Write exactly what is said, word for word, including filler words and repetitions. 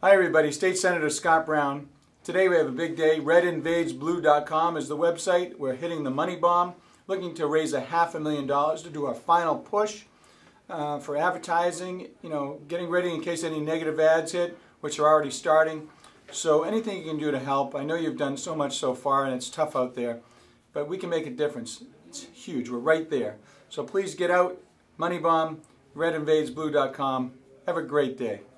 Hi everybody, State Senator Scott Brown. Today we have a big day. red invades blue dot com is the website. We're hitting the money bomb, looking to raise a half a million dollars to do our final push uh, for advertising, you know, getting ready in case any negative ads hit, which are already starting. So anything you can do to help. I know you've done so much so far and it's tough out there, but we can make a difference. It's huge. We're right there. So please get out, money bomb, red invades blue dot com. Have a great day.